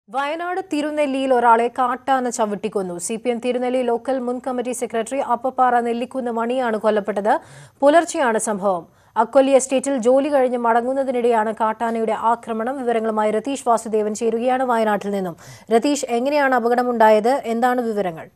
Wayanad Thirunelli orale കാട്ടാന ചവിട്ടിക്കൊന്നു. CPM Thirunelli local മുൻ കമ്മിറ്റി സെക്രട്ടറി Appappara Nellikkunnu മണിയാണ് കൊല്ലപ്പെട്ടത്. പുലർച്ചെയാണ് സംഭവം. oഖലയ എസ്റ്റേറ്റിൽ ജോലി കഴിഞ്ഞ് മടങ്ങുന്നതിനിടെയാണ് കാട്ടാനയുടെ ആക്രമണം. വിവരങ്ങളുമായി രതീഷ് വാസുദേവൻ ചേരുകയാണ് വയനാട്ടിൽ നിന്നും. രതീഷ്, എങ്ങനെയാണ് അപകടമുണ്ടായത്? എന്താണ് വിവരങ്ങൾ?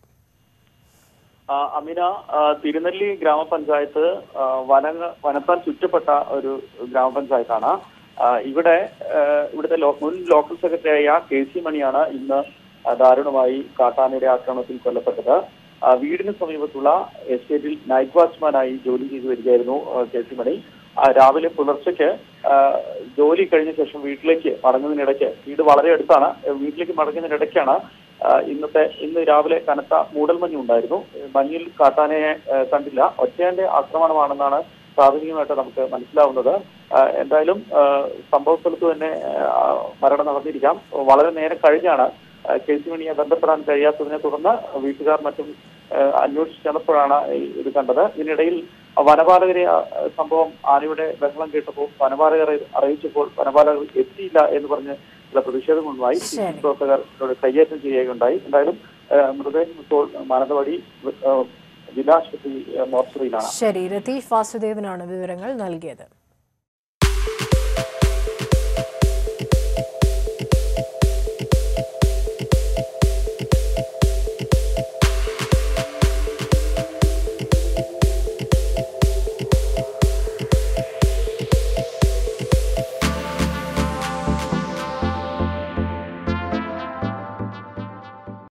അമിന, തിരുനെല്ലി ഗ്രാമപഞ്ചായത്ത് വനത്താൽ ചുറ്റപ്പെട്ട ഒരു ഗ്രാമപഞ്ചായത്താണ്. ഇവിടുത്തെ മുൻ ലോക്കൽ സെക്രട്ടറിയായ KC മണിയാണ് ഇന്ന് ദാരുണമായി കാട്ടാനയുടെ ആക്രമണത്തിൽ കൊല്ലപ്പെട്ടത്. വീടിന് സമീപത്തുള്ള എസ്റ്റേറ്റിൽ നൈറ്റ് വാച്ച്മാനായി ജോലി ചെയ്തു വരികയായിരുന്നു KC മണി. രാവിലെ പുലർച്ചയ്ക്ക് ജോലി കഴിഞ്ഞ ശേഷം വീട്ടിലേക്ക് മടങ്ങുന്നതിനിടയ്ക്ക്, വീട് വളരെ അടുത്താണ്, വീട്ടിലേക്ക് മടങ്ങുന്നതിനിടയ്ക്കാണ് ഇന്ന് രാവിലെ കനത്ത മൂടൽമഞ്ഞുണ്ടായിരുന്നു. മഞ്ഞിൽ കാട്ടാനയെ കണ്ടില്ല. ഒറ്റയാന്റെ ആക്രമണമാണെന്നാണ് പ്രാഥമികമായിട്ട് നമുക്ക് മനസ്സിലാവുന്നത്. എന്തായാലും സംഭവ സ്ഥലത്ത് തന്നെ മരണം നടന്നിരിക്കാം. വളരെ നേരം കഴിഞ്ഞാണ് KC മണിയെ ബന്ധപ്പെടാൻ കഴിയാത്തതിനെ തുടർന്ന് വീട്ടുകാർ മറ്റും അന്വേഷിച്ച് ചെന്നപ്പോഴാണ് ഇത് കണ്ടത്. ഇതിനിടയിൽ വനപാലകരെ സംഭവം ആനയുടെ ബഹളം കേട്ടപ്പോൾ വനപാലകരെ അറിയിച്ചപ്പോൾ വനപാലകർ എത്തിയില്ല എന്ന് പറഞ്ഞ് ചില പ്രതിഷേധങ്ങളുമായി പ്രവർത്തകരോട് കയ്യേറ്റം ചെയ്യുകയുണ്ടായി. എന്തായാലും മൃതദേഹം ഇപ്പോൾ മാനന്തവാടി ജില്ലാ ആശുപത്രി മോർച്ചറിയിലാണ്. ശരി, രതീഷ് വാസുദേവനാണ് വിവരങ്ങൾ നൽകിയത്.